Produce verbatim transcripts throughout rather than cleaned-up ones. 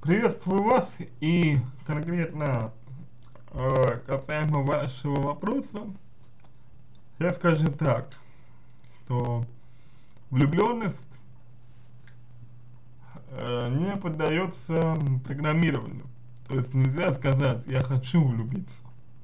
Приветствую вас, и конкретно э, касаемо вашего вопроса, я скажу так, что влюбленность э, не поддается программированию. То есть нельзя сказать «я хочу влюбиться».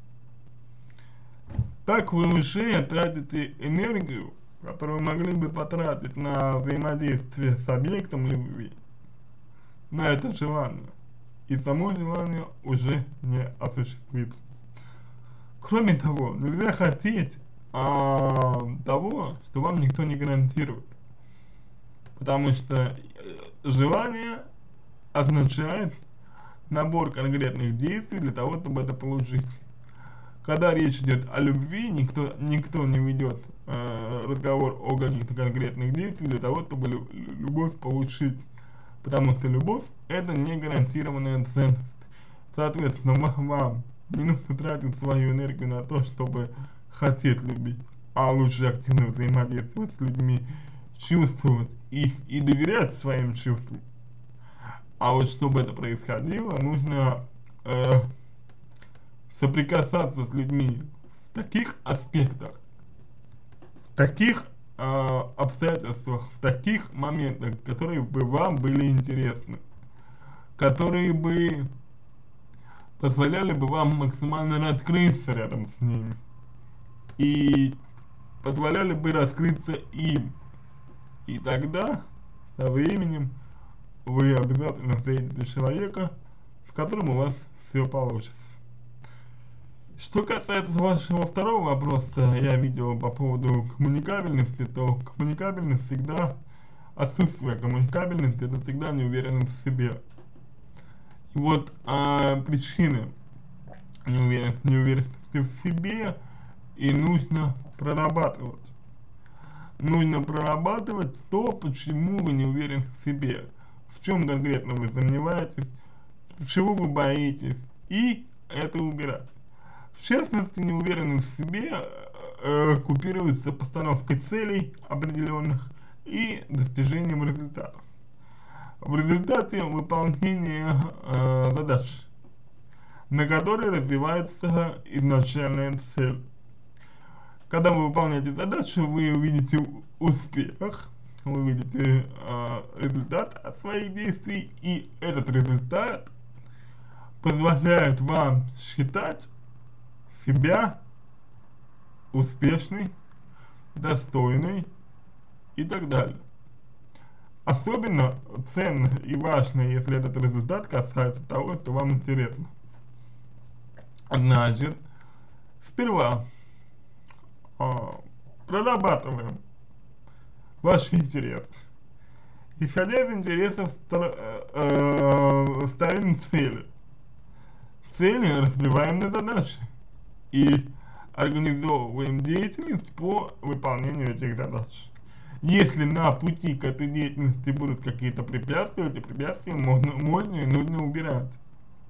Так вы уже тратите энергию, которую могли бы потратить на взаимодействие с объектом любви, на это желание. И само желание уже не осуществится. Кроме того, нельзя хотеть а, того, что вам никто не гарантирует. Потому что э, желание означает набор конкретных действий для того, чтобы это получить. Когда речь идет о любви, никто, никто не ведет э, разговор о каких-то конкретных действиях для того, чтобы лю любовь получить. Потому что любовь — это не гарантированная ценность. Соответственно, вам не нужно тратить свою энергию на то, чтобы хотеть любить, а лучше активно взаимодействовать с людьми, чувствовать их и доверять своим чувствам. А вот чтобы это происходило, нужно э, соприкасаться с людьми в таких аспектах, в таких э, обстоятельствах, в таких моментах, которые бы вам были интересны, которые бы позволяли бы вам максимально раскрыться рядом с ними и позволяли бы раскрыться им. И тогда, со временем, вы обязательно встретите человека, с которым у вас все получится. Что касается вашего второго вопроса, я видел по поводу коммуникабельности, то коммуникабельность всегда, отсутствие коммуникабельности, это всегда неуверенность в себе. И вот а, причины неуверенности, неуверенности в себе и нужно прорабатывать. Нужно прорабатывать то, почему вы не уверены в себе, в чем конкретно вы сомневаетесь, чего вы боитесь, и это убирать. В частности, неуверенность в себе э, купируется постановкой целей определенных и достижением результатов. В результате выполнения э, задач, на которые развивается изначальная цель. Когда вы выполняете задачу, вы увидите успех, вы увидите э, результат от своих действий, и этот результат позволяет вам считать себя успешной, достойной и так далее. Особенно ценно и важно, если этот результат касается того, что вам интересно. Значит, сперва э, прорабатываем ваши интересы. Исходя из интересов, э, э, ставим цели. Цели разбиваем на задачи и организовываем деятельность по выполнению этих задач. Если на пути к этой деятельности будут какие-то препятствия, эти препятствия можно, можно и нужно убирать.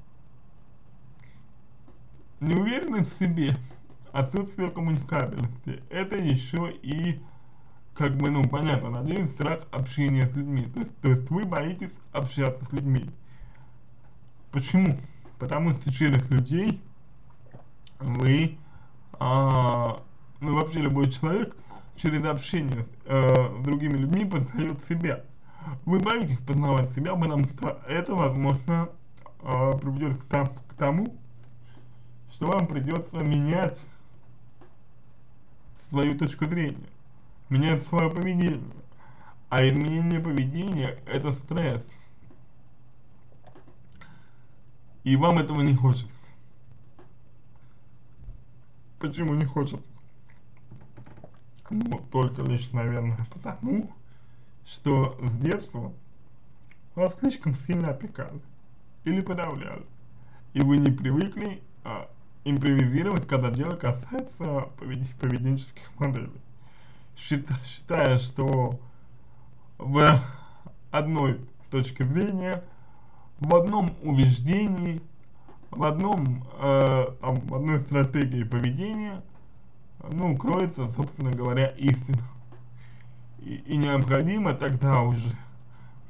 Неуверенность в себе, отсутствие коммуникабельности, это еще и, как бы, ну, понятно, надеюсь, страх общения с людьми. То есть, то есть вы боитесь общаться с людьми. Почему? Потому что через людей вы, а, ну, вообще любой человек через общение э, с другими людьми познает себя. Вы боитесь познавать себя, потому что это, возможно, э, приведет к, там, к тому, что вам придется менять свою точку зрения, менять свое поведение. А изменение поведения — это стресс. И вам этого не хочется. Почему не хочется? Ну, только лишь, наверное, потому, что с детства вас слишком сильно опекали или подавляли, и вы не привыкли а, импровизировать, когда дело касается поведенческих моделей, считая, считая, что в одной точке зрения, в одном убеждении, в одном, э, там, в одной стратегии поведения, ну, кроется, собственно говоря, истина. И, и необходимо тогда уже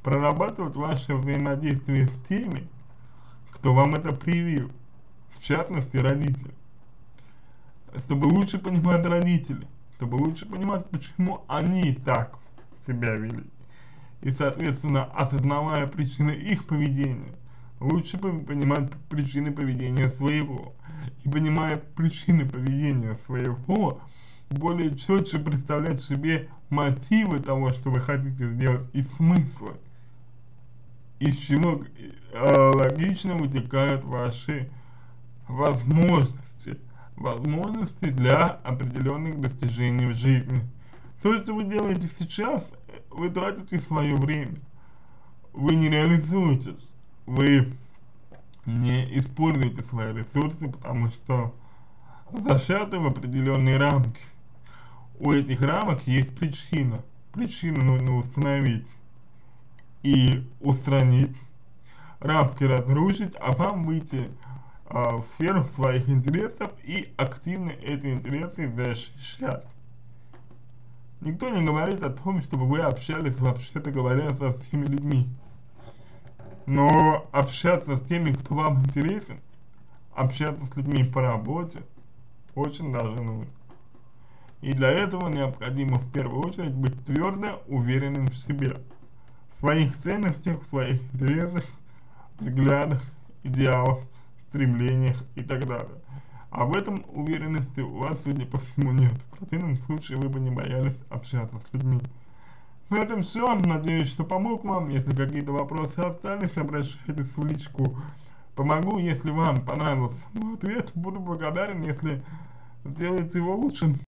прорабатывать ваше взаимодействие с теми, кто вам это привил, в частности родители, чтобы лучше понимать родителей, чтобы лучше понимать, почему они так себя вели, и, соответственно, осознавая причины их поведения, лучше понимать причины поведения своего, и понимая причины поведения своего, более четче представлять себе мотивы того, что вы хотите сделать, и смыслы, из чего э, логично вытекают ваши возможности, возможности для определенных достижений в жизни. То, что вы делаете сейчас, вы тратите свое время, вы не реализуетесь, вы не используете свои ресурсы, потому что зашиты в определенные рамки. У этих рамок есть причина. Причину нужно установить и устранить, рамки разрушить, а вам выйти а, в сферу своих интересов и активно эти интересы защищать. Никто не говорит о том, чтобы вы общались, вообще-то говоря, со всеми людьми. Но общаться с теми, кто вам интересен, общаться с людьми по работе, очень даже нужно. И для этого необходимо в первую очередь быть твердо уверенным в себе, в своих ценностях, в своих интересах, взглядах, идеалах, стремлениях и так далее. А в этом уверенности у вас, судя по всему, нет. В противном случае вы бы не боялись общаться с людьми. На этом все. Надеюсь, что помог вам. Если какие-то вопросы остались, обращайтесь в личку. Помогу. Если вам понравился мой ответ, буду благодарен, если сделаете его лучше.